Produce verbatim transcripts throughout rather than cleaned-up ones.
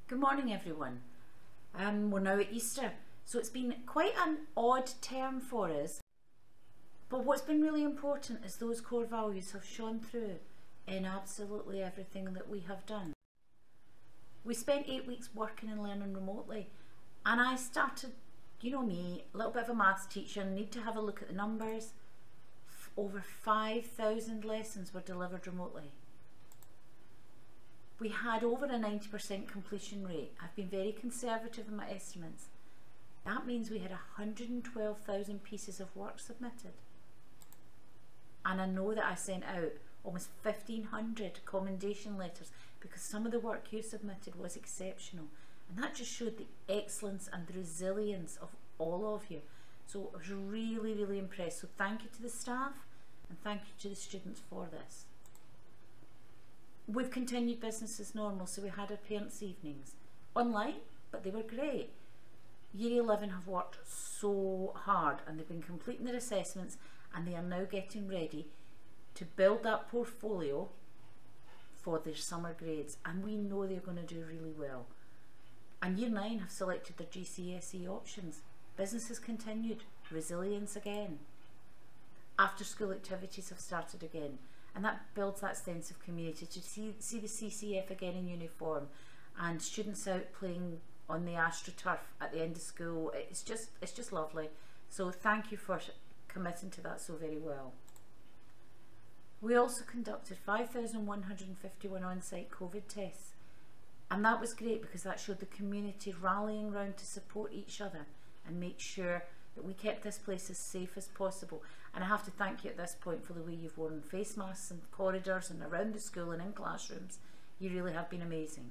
Good morning everyone. Um, we're now at Easter, so it's been quite an odd term for us, but what's been really important is those core values have shone through in absolutely everything that we have done. We spent eight weeks working and learning remotely, and I started, you know me, a little bit of a maths teacher, and need to have a look at the numbers. Over five thousand lessons were delivered remotely. We had over a ninety percent completion rate. I've been very conservative in my estimates. That means we had one hundred twelve thousand pieces of work submitted. And I know that I sent out almost fifteen hundred commendation letters because some of the work you submitted was exceptional. And that just showed the excellence and the resilience of all of you. So I was really, really impressed. So thank you to the staff and thank you to the students for this. We've continued business as normal, so we had our parents' evenings online, but they were great. Year eleven have worked so hard and they've been completing their assessments, and they are now getting ready to build that portfolio for their summer grades, and we know they're going to do really well. And year nine have selected their G C S E options. Business has continued, resilience again. After school activities have started again. And that builds that sense of community, to see, see the C C F again in uniform and students out playing on the AstroTurf at the end of school. It's just, it's just lovely. So thank you for committing to that so very well. We also conducted five thousand one hundred fifty-one on-site COVID tests. And that was great because that showed the community rallying round to support each other and make sure that we kept this place as safe as possible. And I have to thank you at this point for the way you've worn face masks in corridors and around the school and in classrooms. You really have been amazing.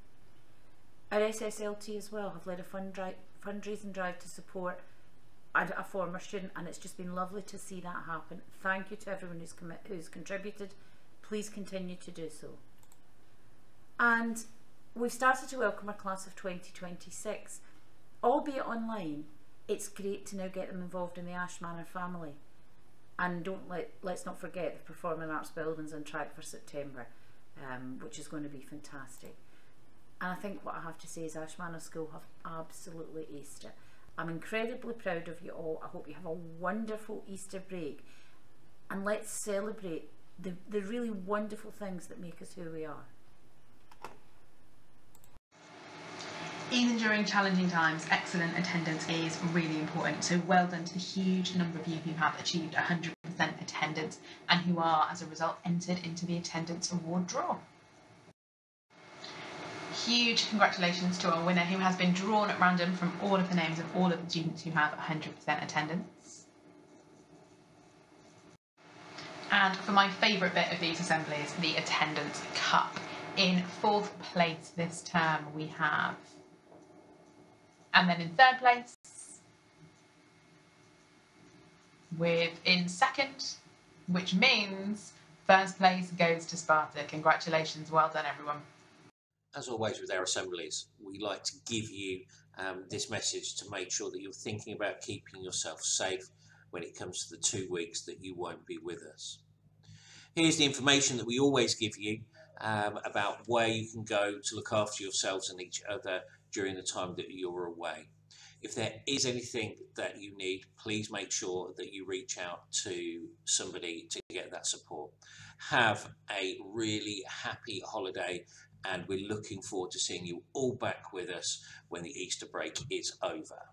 Our S S L T as well have led a fund drive, fundraising drive to support a, a former student, and it's just been lovely to see that happen. Thank you to everyone who's, commit, who's contributed. Please continue to do so. And we've started to welcome our class of twenty twenty-six, albeit online. It's great to now get them involved in the Ash Manor family. And don't let, let's not forget the Performing Arts Buildings on track for September, um, which is going to be fantastic. And I think what I have to say is Ash Manor School have absolutely aced it. I'm incredibly proud of you all. I hope you have a wonderful Easter break. And let's celebrate the, the really wonderful things that make us who we are. Even during challenging times, excellent attendance is really important. So well done to the huge number of you who have achieved one hundred percent attendance and who are, as a result, entered into the attendance award draw. Huge congratulations to our winner, who has been drawn at random from all of the names of all of the students who have one hundred percent attendance. And for my favourite bit of these assemblies, the attendance cup. In fourth place this term we have, and then in third place, with in second, which means first place goes to Sparta. Congratulations, well done everyone. As always with our assemblies, we like to give you um, this message to make sure that you're thinking about keeping yourself safe when it comes to the two weeks that you won't be with us. Here's the information that we always give you um, about where you can go to look after yourselves and each other during the time that you're away. If there is anything that you need, please make sure that you reach out to somebody to get that support. Have a really happy holiday, and we're looking forward to seeing you all back with us when the Easter break is over.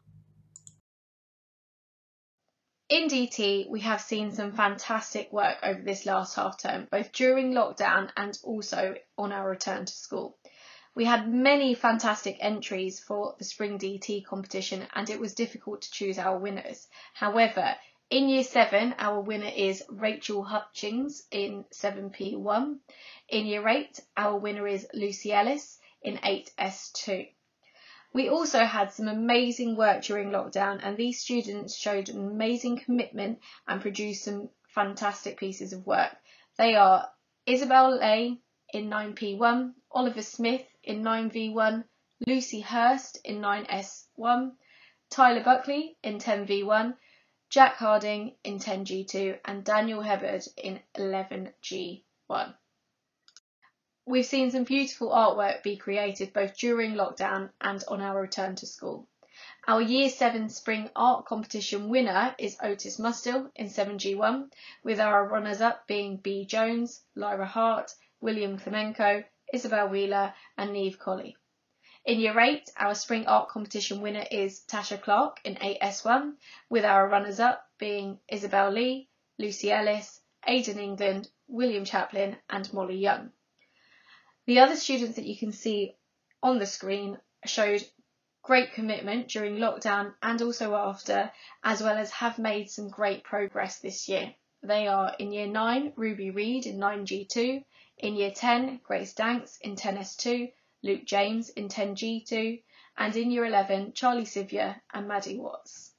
In D T, we have seen some fantastic work over this last half term, both during lockdown and also on our return to school. We had many fantastic entries for the Spring D T competition, and it was difficult to choose our winners. However, in Year seven, our winner is Rachel Hutchings in seven P one. In Year eight, our winner is Lucy Ellis in eight S two. We also had some amazing work during lockdown, and these students showed an amazing commitment and produced some fantastic pieces of work. They are Isabel Lay in nine P one, Oliver Smith in nine V one, Lucy Hurst in nine S one, Tyler Buckley in ten V one, Jack Harding in ten G two, and Daniel Hebard in eleven G one. We've seen some beautiful artwork be created both during lockdown and on our return to school. Our Year seven Spring Art Competition winner is Otis Mustill in seven G one, with our runners-up being Bea Jones, Lyra Hart, William Klemenko, Isabel Wheeler and Neve Colley. In Year eight, our Spring Art Competition winner is Tasha Clark in eight S one, with our runners-up being Isabel Lee, Lucy Ellis, Aidan England, William Chaplin and Molly Young. The other students that you can see on the screen showed great commitment during lockdown and also after, as well as have made some great progress this year. They are in Year nine, Ruby Reid in nine G two, in Year ten, Grace Danks in ten S two, Luke James in ten G two, and in Year eleven, Charlie Sivyer and Maddie Watts.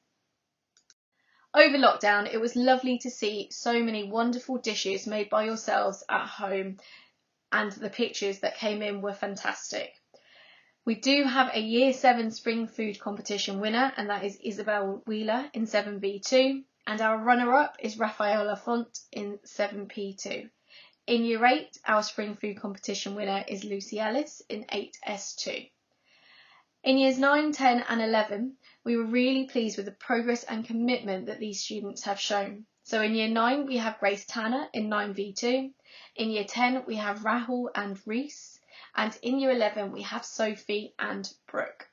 Over lockdown, it was lovely to see so many wonderful dishes made by yourselves at home, and the pictures that came in were fantastic. We do have a Year seven Spring Food Competition winner, and that is Isabel Wheeler in seven B two, and our runner-up is Rafaela Font in seven P two. In Year eight, our Spring Food Competition winner is Lucy Ellis in eight S two. In Years nine, ten and eleven, we were really pleased with the progress and commitment that these students have shown. So in Year nine, we have Grace Tanner in nine V two. In Year ten, we have Rahul and Reese. And in Year eleven, we have Sophie and Brooke.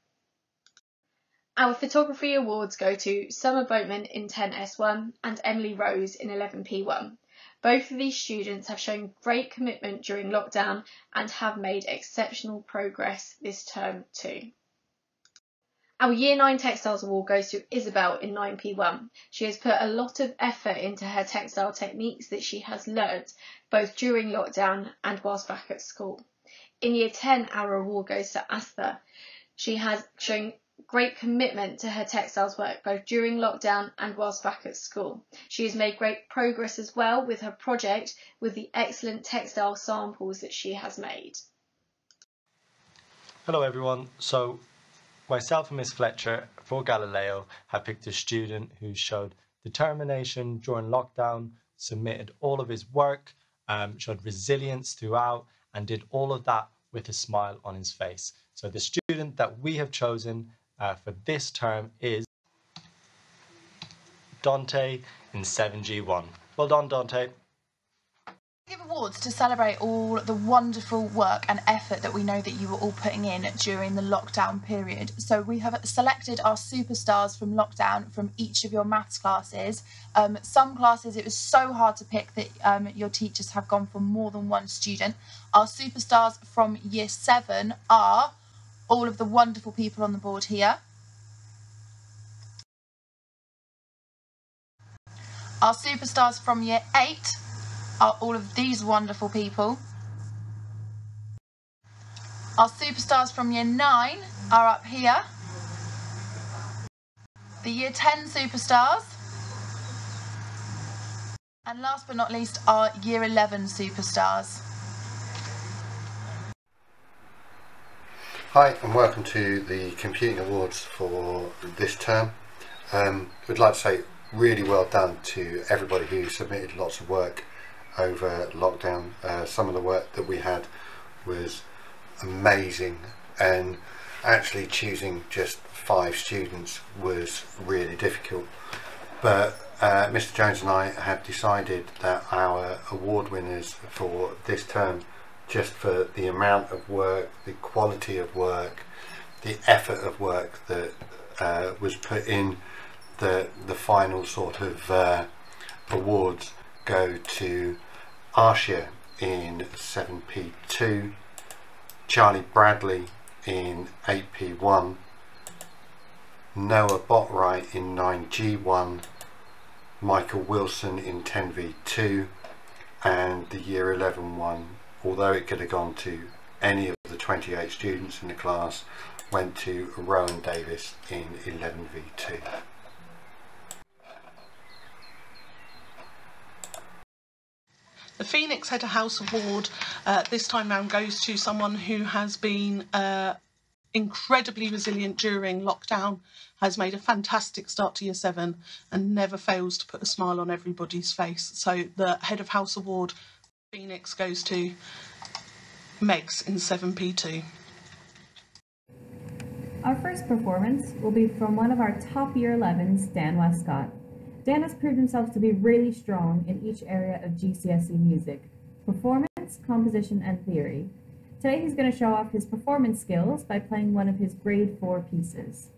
Our photography awards go to Summer Boatman in ten S one and Emily Rose in eleven P one. Both of these students have shown great commitment during lockdown and have made exceptional progress this term too. Our Year nine Textiles Award goes to Isabel in nine P one. She has put a lot of effort into her textile techniques that she has learnt both during lockdown and whilst back at school. In Year ten, our award goes to Astha. She has shown great commitment to her textiles work both during lockdown and whilst back at school. She has made great progress as well with her project with the excellent textile samples that she has made. Hello everyone. So myself and Miss Fletcher for Galileo have picked a student who showed determination during lockdown, submitted all of his work, um, showed resilience throughout, and did all of that with a smile on his face. So the student that we have chosen uh, for this term is Dante in seven G one. Well done, Dante. Give awards to celebrate all the wonderful work and effort that we know that you were all putting in during the lockdown period. So we have selected our superstars from lockdown from each of your maths classes. Um, some classes it was so hard to pick that um, your teachers have gone for more than one student. Our superstars from Year seven are all of the wonderful people on the board here. Our superstars from Year eight are all of these wonderful people. Our superstars from Year nine are up here. The Year ten superstars. And last but not least, our Year eleven superstars. Hi and welcome to the Computing Awards for this term. Um, we'd like to say really well done to everybody who submitted lots of work over lockdown. Uh, some of the work that we had was amazing, and actually choosing just five students was really difficult, but uh, Mister Jones and I have decided that our award winners for this term, just for the amount of work, the quality of work, the effort of work that uh, was put in, the, the final sort of uh, awards go to Arshia in seven P two, Charlie Bradley in eight P one, Noah Botwright in nine G one, Michael Wilson in ten V two, and the Year eleven one, although it could have gone to any of the twenty-eight students in the class, went to Rowan Davis in eleven V two. The Phoenix Head of House Award uh, this time round goes to someone who has been uh, incredibly resilient during lockdown, has made a fantastic start to Year seven and never fails to put a smile on everybody's face. So the Head of House Award, Phoenix, goes to Megs in seven P two. Our first performance will be from one of our top year elevens, Dan Westcott. Dan has proved himself to be really strong in each area of G C S E music: performance, composition, and theory. Today he's going to show off his performance skills by playing one of his grade four pieces.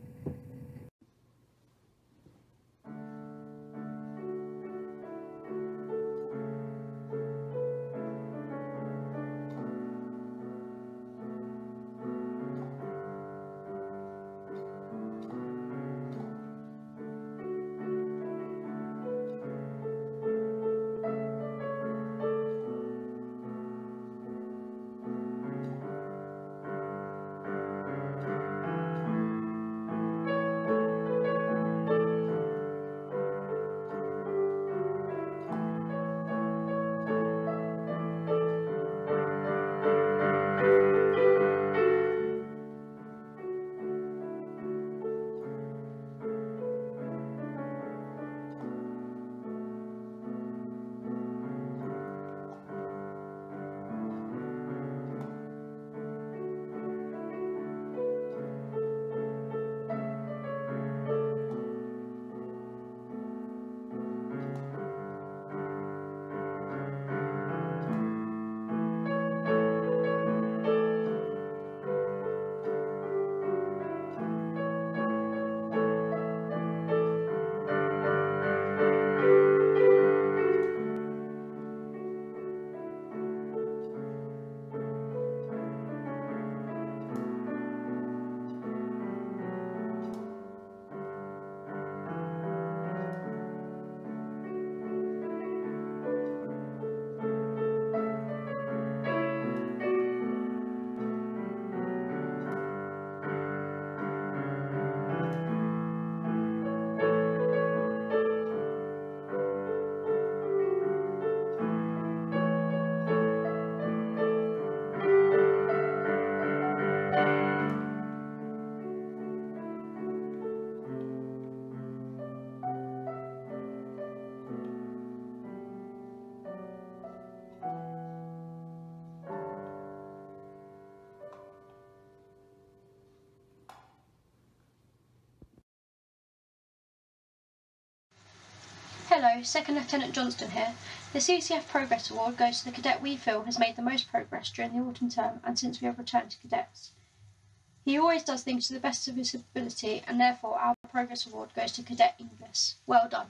Hello, Second Lieutenant Johnston here. The C C F Progress Award goes to the cadet we feel has made the most progress during the autumn term and since we have returned to cadets. He always does things to the best of his ability, and therefore our Progress Award goes to Cadet Inglis. Well done.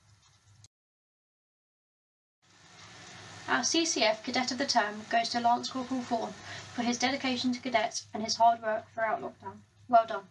Our C C F Cadet of the Term goes to Lance Corporal Vaughan for his dedication to cadets and his hard work throughout lockdown. Well done.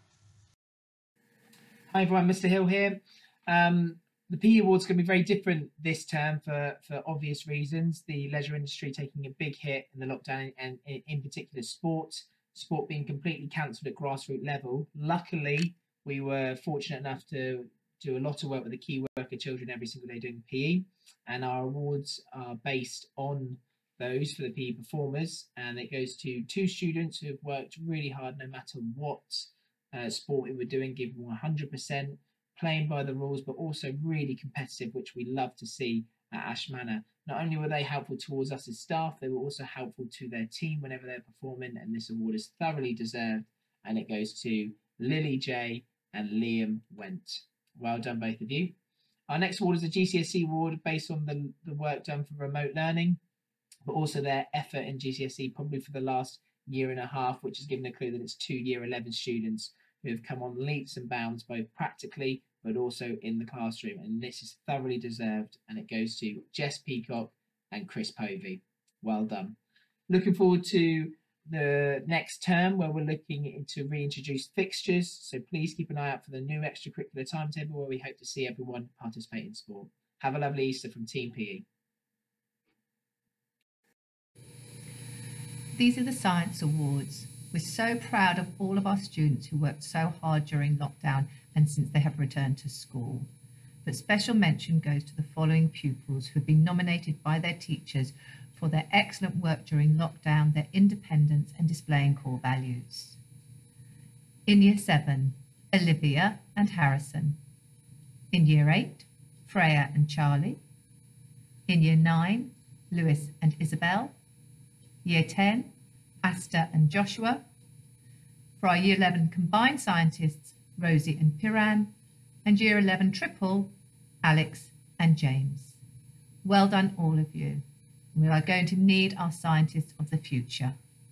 Hi everyone, Mister Hill here. Um, the P E Award's going to be very different this term for, for obvious reasons. The leisure industry taking a big hit in the lockdown, and in, in particular sport, sport being completely cancelled at grassroots level. Luckily, we were fortunate enough to do a lot of work with the key worker children every single day doing P E, and our awards are based on those for the P E performers, and it goes to two students who have worked really hard no matter what uh, sport we were doing, giving one hundred percent, playing by the rules, but also really competitive, which we love to see at Ash Manor. Not only were they helpful towards us as staff, they were also helpful to their team whenever they're performing, and this award is thoroughly deserved, and it goes to Lily J and Liam Went. Well done, both of you. Our next award is a G C S E award based on the, the work done for remote learning, but also their effort in G C S E probably for the last year and a half, which has given a clue that it's two year eleven students who have come on leaps and bounds, both practically but also in the classroom. And this is thoroughly deserved, and it goes to Jess Peacock and Chris Povey. Well done. Looking forward to the next term where we're looking to reintroduce fixtures, so please keep an eye out for the new extracurricular timetable where we hope to see everyone participate in sport. Have a lovely Easter from Team P E. These are the Science Awards. We're so proud of all of our students who worked so hard during lockdown and since they have returned to school. But special mention goes to the following pupils who have been nominated by their teachers for their excellent work during lockdown, their independence and displaying core values. In Year seven, Olivia and Harrison. In Year eight, Freya and Charlie. In Year nine, Lewis and Isabel. Year ten, Asta and Joshua. For our Year eleven combined scientists, Rosie and Piran, and Year eleven triple, Alex and James. Well done, all of you. We are going to need our scientists of the future.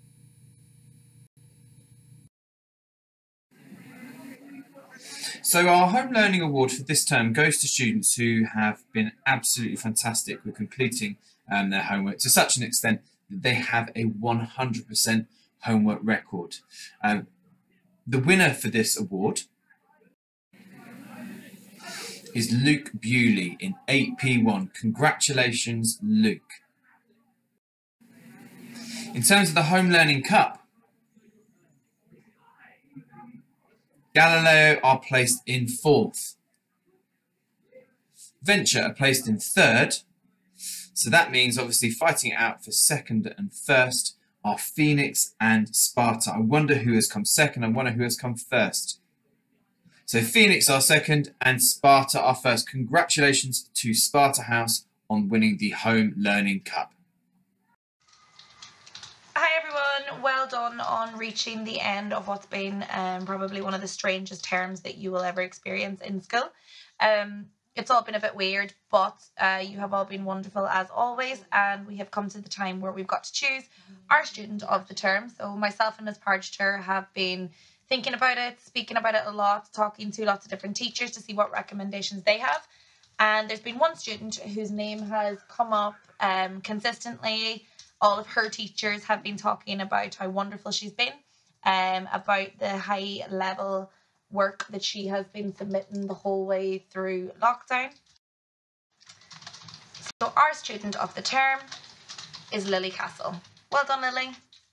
So our Home Learning Award for this term goes to students who have been absolutely fantastic with completing um, their homework to such an extent that they have a one hundred percent homework record. Um, the winner for this award is Luke Bewley in eight P one. Congratulations, Luke. In terms of the Home Learning Cup, Galileo are placed in fourth. Venture are placed in third. So that means obviously fighting it out for second and first are Phoenix and Sparta. I wonder who has come second. I wonder who has come first. So Phoenix are second and Sparta are first. Congratulations to Sparta House on winning the Home Learning Cup. Hi everyone, well done on reaching the end of what's been um, probably one of the strangest terms that you will ever experience in school. Um, it's all been a bit weird, but uh, you have all been wonderful as always, and we have come to the time where we've got to choose our student of the term. So myself and Miz Pargeter have been thinking about it, speaking about it a lot, talking to lots of different teachers to see what recommendations they have. And there's been one student whose name has come up um, consistently. All of her teachers have been talking about how wonderful she's been, um, about the high level work that she has been submitting the whole way through lockdown. So our student of the term is Lily Castle. Well done, Lily.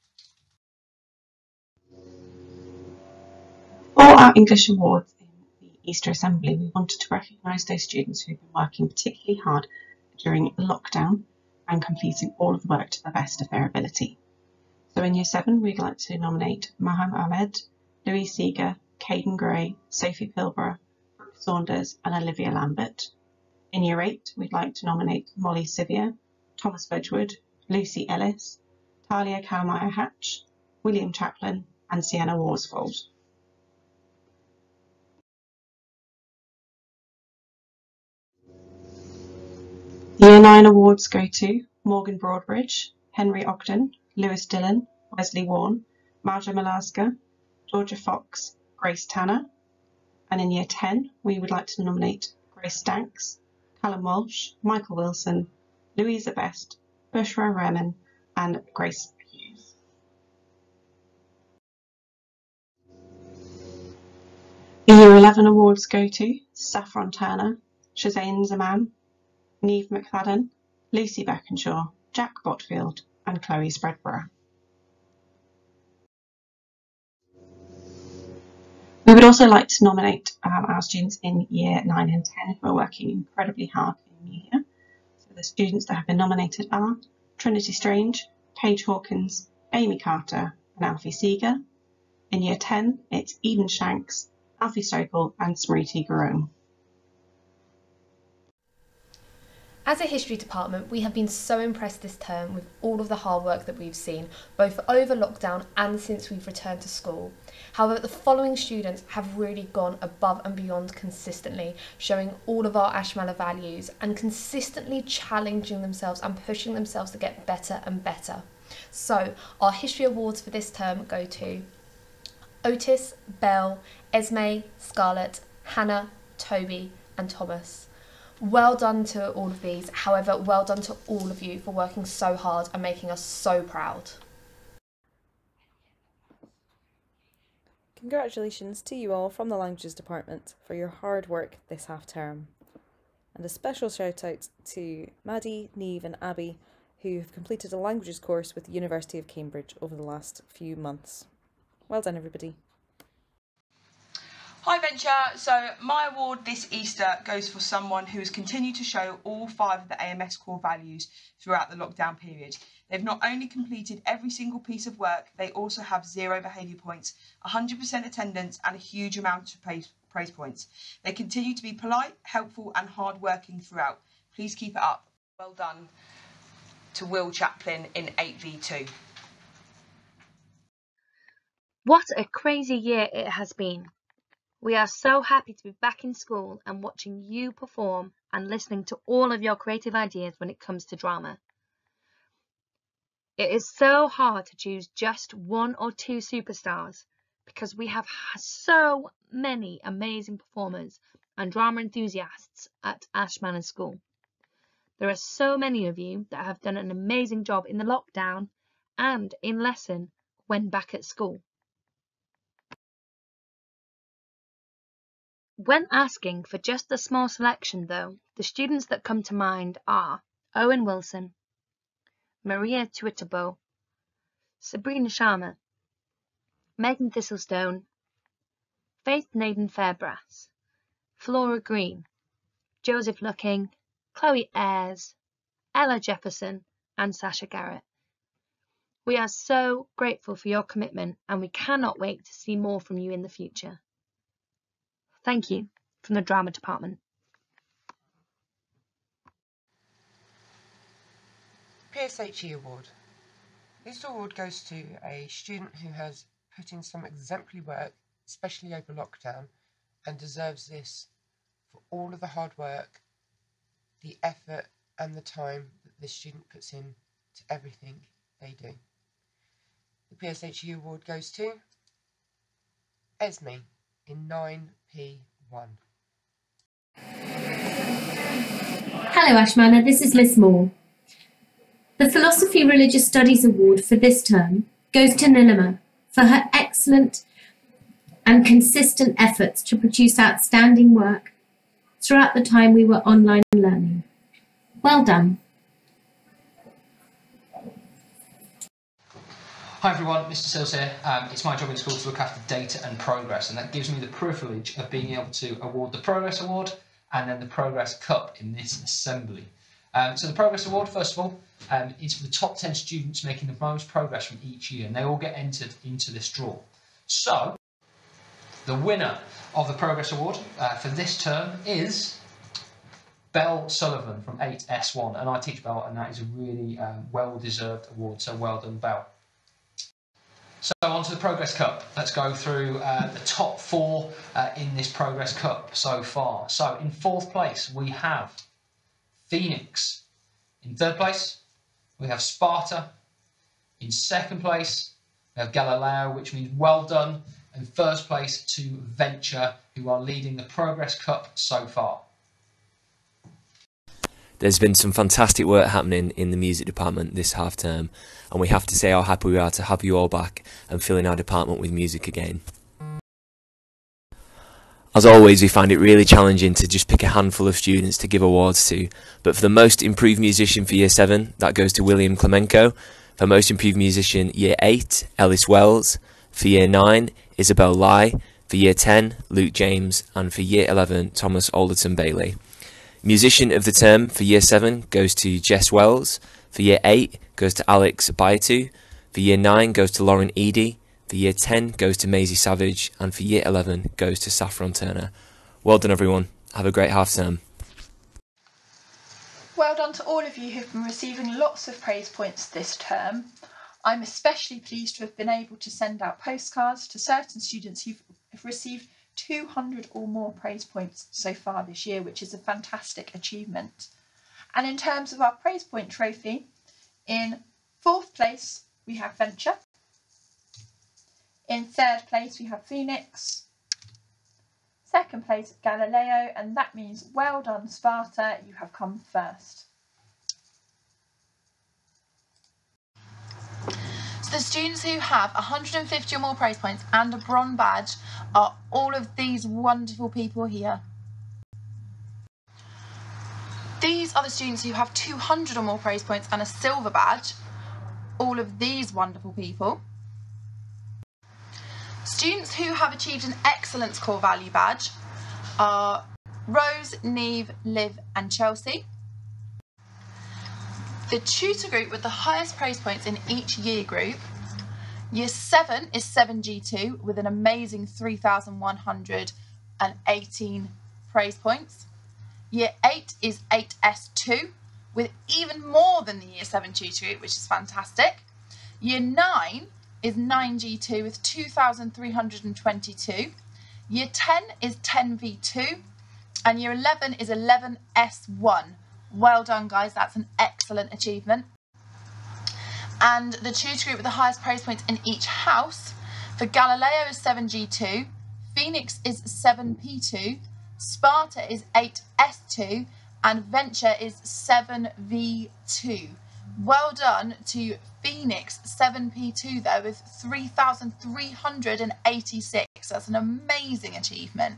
For our English awards in the Easter Assembly, we wanted to recognise those students who've been working particularly hard during lockdown and completing all of the work to the best of their ability. So in Year seven, we'd like to nominate Maham Ahmed, Louise Seeger, Caden Gray, Sophie Pilborough, Brooke Saunders and Olivia Lambert. In Year eight, we'd like to nominate Molly Sivier, Thomas Wedgwood, Lucy Ellis, Talia Kalmeyer Hatch, William Chaplin and Sienna Worsfold. Year nine awards go to Morgan Broadbridge, Henry Ogden, Lewis Dillon, Wesley Warren, Marja Malaska, Georgia Fox, Grace Tanner. And in Year ten, we would like to nominate Grace Stanks, Callum Walsh, Michael Wilson, Louisa Best, Bushra Remen and Grace Hughes. The Year eleven awards go to Saffron Turner, Shazane Zaman, Neve McFadden, Lucy Beckenshaw, Jack Botfield and Chloe Spreadborough. We would also like to nominate um, our students in Year nine and ten who are working incredibly hard in the year. So the students that have been nominated are Trinity Strange, Paige Hawkins, Amy Carter and Alfie Seeger. In Year ten, it's Eden Shanks, Alfie Stokell and Smriti Gurung. As a history department, we have been so impressed this term with all of the hard work that we've seen, both over lockdown and since we've returned to school. However, the following students have really gone above and beyond consistently, showing all of our Ashmala values and consistently challenging themselves and pushing themselves to get better and better. So, our history awards for this term go to Otis, Belle, Esme, Scarlett, Hannah, Toby and Thomas. Well done to all of these, however, well done to all of you for working so hard and making us so proud. Congratulations to you all from the Languages Department for your hard work this half term. And a special shout out to Maddie, Neve and Abby, who have completed a languages course with the University of Cambridge over the last few months. Well done everybody. Hi Venture, so my award this Easter goes for someone who has continued to show all five of the A M S core values throughout the lockdown period. They've not only completed every single piece of work, they also have zero behaviour points, one hundred percent attendance and a huge amount of praise, praise points. They continue to be polite, helpful and hard-working throughout. Please keep it up. Well done to Will Chaplin in eight V two. What a crazy year it has been. We are so happy to be back in school and watching you perform and listening to all of your creative ideas when it comes to drama. It is so hard to choose just one or two superstars because we have so many amazing performers and drama enthusiasts at Ash Manor School. There are so many of you that have done an amazing job in the lockdown and in lesson when back at school. When asking for just a small selection though, the students that come to mind are Owen Wilson, Maria Twitterbow, Sabrina Sharma, Megan Thistlestone, Faith Naden Fairbrass, Flora Green, Joseph Looking, Chloe Ayres, Ella Jefferson and Sasha Garrett. We are so grateful for your commitment and we cannot wait to see more from you in the future. Thank you from the Drama Department. P S H E Award. This award goes to a student who has put in some exemplary work, especially over lockdown, and deserves this for all of the hard work, the effort and the time that this student puts in to everything they do. The P S H E Award goes to Esme in nine P one. Hello Ash Manor, this is Miss Moore. The Philosophy Religious Studies Award for this term goes to Nilima for her excellent and consistent efforts to produce outstanding work throughout the time we were online learning. Well done. Hi everyone, Mister Sills here. Um, it's my job in school to look after data and progress, and that gives me the privilege of being able to award the Progress Award and then the Progress Cup in this assembly. Um, so the Progress Award, first of all, um, is for the top ten students making the most progress from each year, and they all get entered into this draw. So, the winner of the Progress Award uh, for this term is Belle Sullivan from eight S one, and I teach Belle, and that is a really um, well-deserved award, so well done, Belle. So on to the Progress Cup. Let's go through uh, the top four uh, in this Progress Cup so far. So in fourth place we have Phoenix. In third place we have Sparta. In second place we have Galileo, which means well done. And first place to Venture, who are leading the Progress Cup so far. There's been some fantastic work happening in the music department this half term, and we have to say how happy we are to have you all back and filling our department with music again. As always, we find it really challenging to just pick a handful of students to give awards to, but for the most improved musician for year seven, that goes to William Klemenko. For most improved musician year eight, Ellis Wells. For year nine, Isabel Lai. For year ten, Luke James. And for year eleven, Thomas Alderton Bailey. Musician of the term for year seven goes to Jess Wells. For year eight goes to Alex Baitu. For year nine goes to Lauren Eady. For year ten goes to Maisie Savage. And for year eleven goes to Saffron Turner. Well done everyone. Have a great half term. Well done to all of you who've been receiving lots of praise points this term. I'm especially pleased to have been able to send out postcards to certain students who have received two hundred or more praise points so far this year, which is a fantastic achievement. And in terms of our praise point trophy, in fourth place we have Venture. In third place we have Phoenix. Second place Galileo, and that means well done Sparta, you have come first. So the students who have one hundred fifty or more praise points and a bronze badge are all of these wonderful people here. These are the students who have two hundred or more praise points and a silver badge. All of these wonderful people. Students who have achieved an excellence core value badge are Rose, Neve, Liv and Chelsea. The tutor group with the highest praise points in each year group. Year seven is seven G two with an amazing three thousand one hundred eighteen praise points. Year eight is eight S two with even more than the year seven tutor group, which is fantastic. Year nine is nine G two with two thousand three hundred twenty-two. Year ten is ten V two. And Year eleven is eleven S one. Well done, guys. That's an excellent achievement. And the tutor group with the highest praise points in each house, for Galileo is seven G two, Phoenix is seven P two, Sparta is eight S two, and Venture is seven V two. Well done to Phoenix seven P two though with three thousand three hundred eighty-six. That's an amazing achievement.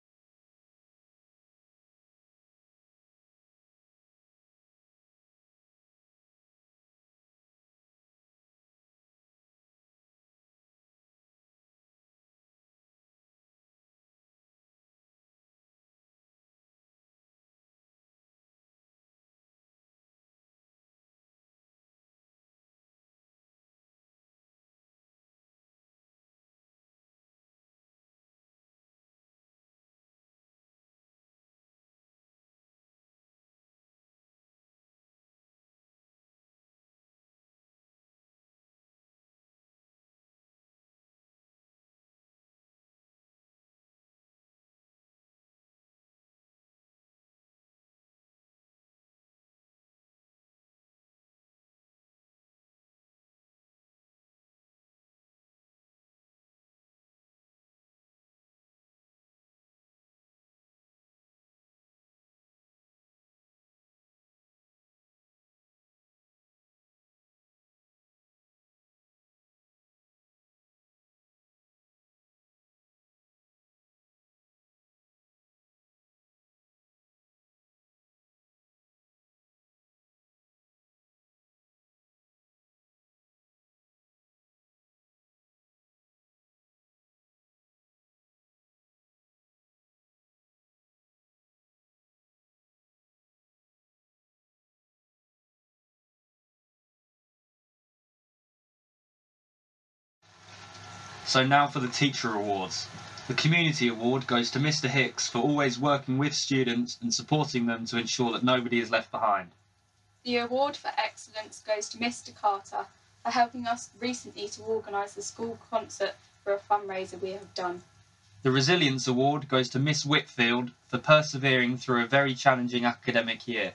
So now for the Teacher Awards. The Community Award goes to Mister Hicks for always working with students and supporting them to ensure that nobody is left behind. The award for excellence goes to Mister Carter for helping us recently to organise the school concert for a fundraiser we have done. The Resilience Award goes to Miss Whitfield for persevering through a very challenging academic year.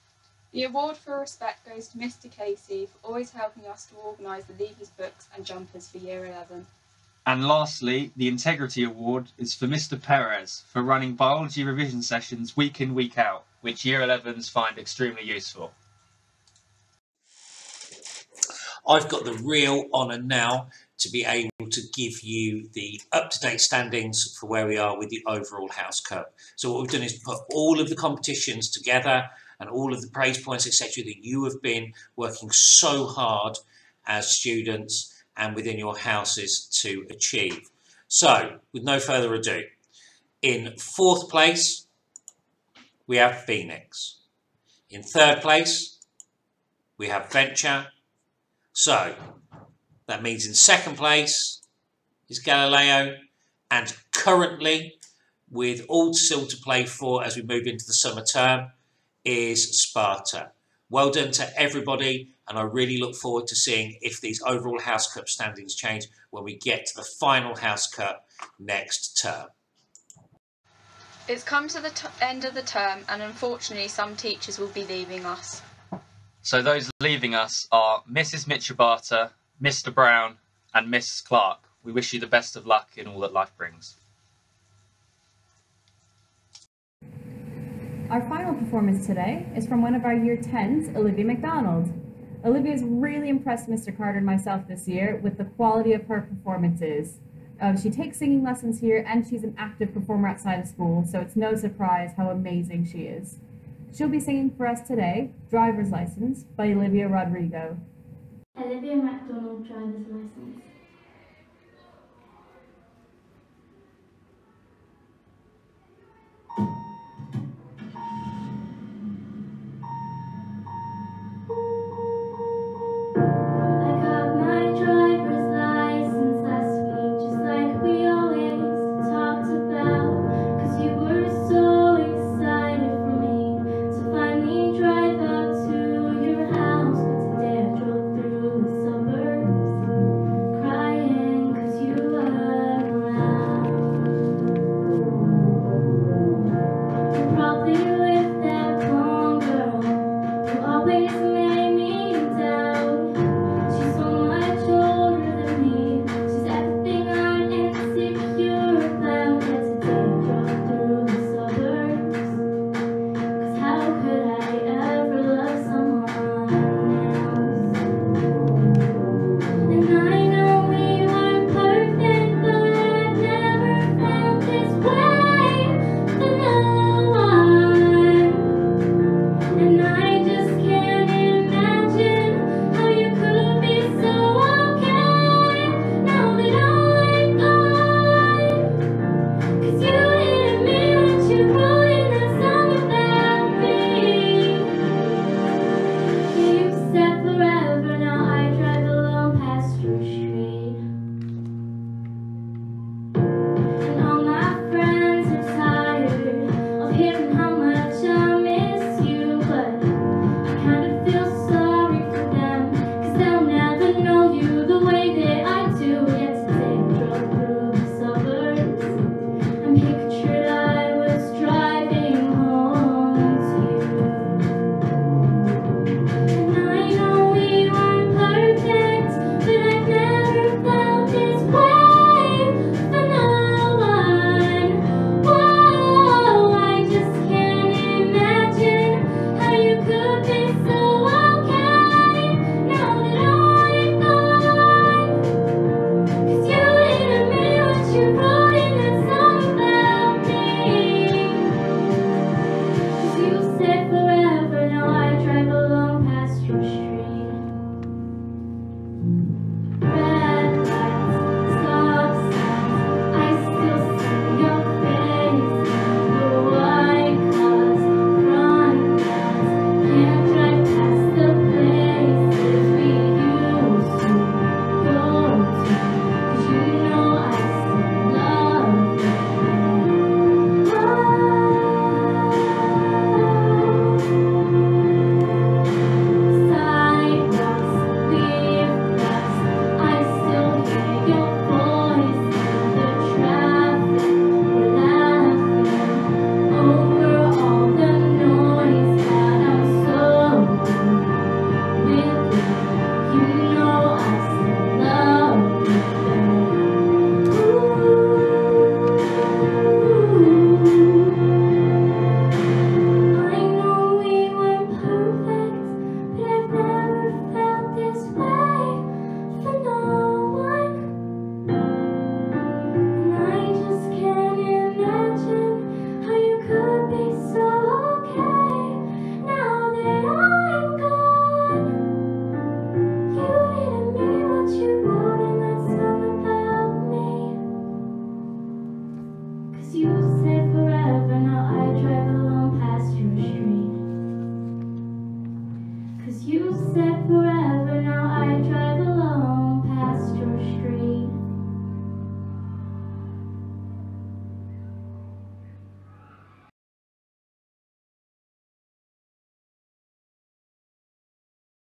The award for respect goes to Mister Casey for always helping us to organise the Levy's books and jumpers for Year eleven. And lastly, the Integrity Award is for Mister Perez for running biology revision sessions week in, week out, which Year elevens find extremely useful. I've got the real honour now to be able to give you the up-to-date standings for where we are with the overall House Cup. So what we've done is put all of the competitions together and all of the praise points, et cetera, that you have been working so hard as students and within your houses to achieve. So, with no further ado, in fourth place, we have Phoenix. In third place, we have Venture. So, that means in second place is Galileo, and currently, with all still to play for as we move into the summer term, is Sparta. Well done to everybody, and I really look forward to seeing if these overall House Cup standings change when we get to the final House Cup next term. It's come to the t end of the term, and unfortunately some teachers will be leaving us. So those leaving us are Missus Michibata, Mister Brown and Missus Clark. We wish you the best of luck in all that life brings. Our final performance today is from one of our Year tens, Olivia McDonald. Olivia's really impressed Mister Carter and myself this year with the quality of her performances. Uh, she takes singing lessons here and she's an active performer outside of school, so it's no surprise how amazing she is. She'll be singing for us today, Driver's License by Olivia Rodrigo. Olivia McDonald, Driver's License.